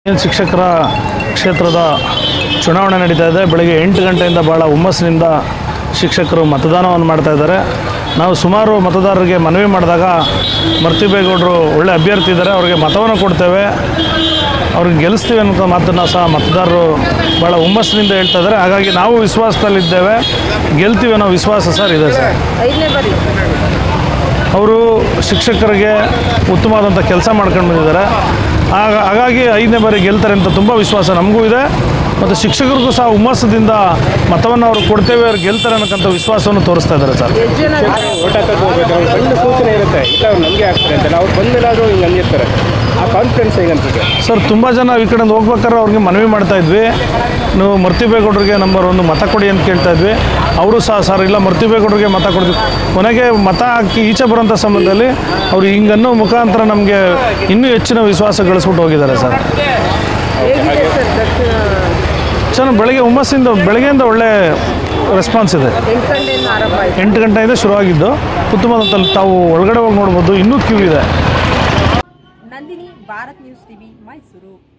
ಶಿಕ್ಷಕರ ಕ್ಷೇತ್ರದ ಚುನಾವಣೆ ನಡೀತಾ ಇದೆ. ಬೆಳಗ್ಗೆ 8 ಗಂಟೆಯಿಂದ ಭಾಳ ಹುಮ್ಮಸ್ಸಿನಿಂದ ಶಿಕ್ಷಕರು ಮತದಾನವನ್ನು ಮಾಡ್ತಾ ಇದ್ದಾರೆ. ನಾವು ಸುಮಾರು ಮತದಾರರಿಗೆ ಮನವಿ ಮಾಡಿದಾಗ ಮರ್ತಿಬೇಗೌಡರು ಒಳ್ಳೆ ಅಭ್ಯರ್ಥಿ ಇದ್ದಾರೆ, ಅವರಿಗೆ ಮತವನ್ನು ಕೊಡ್ತೇವೆ, ಅವ್ರಿಗೆ ಗೆಲ್ಲಿಸ್ತೀವಿ ಅನ್ನೋ ಮಾತನ್ನು ಸಹ ಮತದಾರರು ಭಾಳ ಹುಮ್ಮಸ್ಸಿನಿಂದ ಹೇಳ್ತಾ ಇದ್ದಾರೆ. ಹಾಗಾಗಿ ನಾವು ವಿಶ್ವಾಸದಲ್ಲಿದ್ದೇವೆ, ಗೆಲ್ತೀವಿ ಅನ್ನೋ ವಿಶ್ವಾಸ ಸರ್ ಇದೆ ಸರ್. ಅವರು ಶಿಕ್ಷಕರಿಗೆ ಉತ್ತಮವಾದಂಥ ಕೆಲಸ ಮಾಡ್ಕೊಂಡು ಬಂದಿದ್ದಾರೆ. ಹಾಗಾಗಿ 5ನೇ ಬಾರಿ ಗೆಲ್ತಾರೆ ಅಂತ ತುಂಬ ವಿಶ್ವಾಸ ನಮಗೂ ಇದೆ. ಮತ್ತು ಶಿಕ್ಷಕರಿಗೂ ಸಹ ಹುಮ್ಮಸ್ಸದಿಂದ ಮತವನ್ನು ಅವರು ಕೊಡ್ತೇವೆ, ಅವ್ರು ಗೆಲ್ತಾರೆ ಅನ್ನೋಕ್ಕಂಥ ವಿಶ್ವಾಸವನ್ನು ತೋರಿಸ್ತಾ ಇದ್ದಾರೆ ಸರ್. ಓಟ್ ಹಾಕೋಕೆ ಹೋಗ್ಬೇಕಾದ್ರೆ ಸಣ್ಣ ಸೂಚನೆ ಇರುತ್ತೆ, ಇಲ್ಲ ಅವ್ರು ನಮಗೆ ಆಗ್ತಾರೆ ಅಂತ, ಅವ್ರು ಬಂದಿಲ್ಲಾದರೂ ಹಿಂಗೆ ಅಂದಿರ್ತಾರೆ. ಆ ಕಾನ್ಫಿಡೆನ್ಸ್ ಹೇಗಂತಿದೆ ಸರ್? ತುಂಬ ಜನ ಈ ಕಡೆಯಿಂದ ಹೋಗ್ಬೇಕಾದ್ರೆ ಅವ್ರಿಗೆ ಮನವಿ ಮಾಡ್ತಾಯಿದ್ವಿ, ನೀವು ಮರ್ತಿಬೇಗೌಡರಿಗೆ ನಂಬರ್ 1 ಮತ ಕೊಡಿ ಅಂತ ಕೇಳ್ತಾ ಇದ್ವಿ. ಅವರು ಸಹ ಸರ್ ಇಲ್ಲ ಮರ್ತಿಬೇಗೌಡರಿಗೆ ಮತ ಕೊಡ್ತೀವಿ. ಕೊನೆಗೆ ಮತ ಹಾಕಿ ಈಚೆ ಬರೋಂಥ ಸಂದರ್ಭದಲ್ಲಿ ಅವರು ಹಿಂಗನ್ನೋ ಮುಖಾಂತರ ನಮಗೆ ಇನ್ನೂ ಹೆಚ್ಚಿನ ವಿಶ್ವಾಸ ಗಳಿಸ್ಬಿಟ್ಟು ಹೋಗಿದ್ದಾರೆ ಸರ್. ಚೆನ್ನಾಗಿ ಬೆಳಗ್ಗೆ ಹುಮ್ಮಸ್ಸಿಂದ ಬೆಳಗ್ಗೆಯಿಂದ ಒಳ್ಳೆ ರೆಸ್ಪಾನ್ಸ್ ಇದೆ. 8 ಗಂಟೆಯಿಂದ ಶುರುವಾಗಿದ್ದು ಉತ್ತಮವಾದಂಥ ತಾವು ಒಳಗಡೆ ಹೋಗಿ ನೋಡ್ಬೋದು, ಇನ್ನೂ ಕ್ಯೂ ಇದೆ. Nandini, Bharat news TV, Mysuru.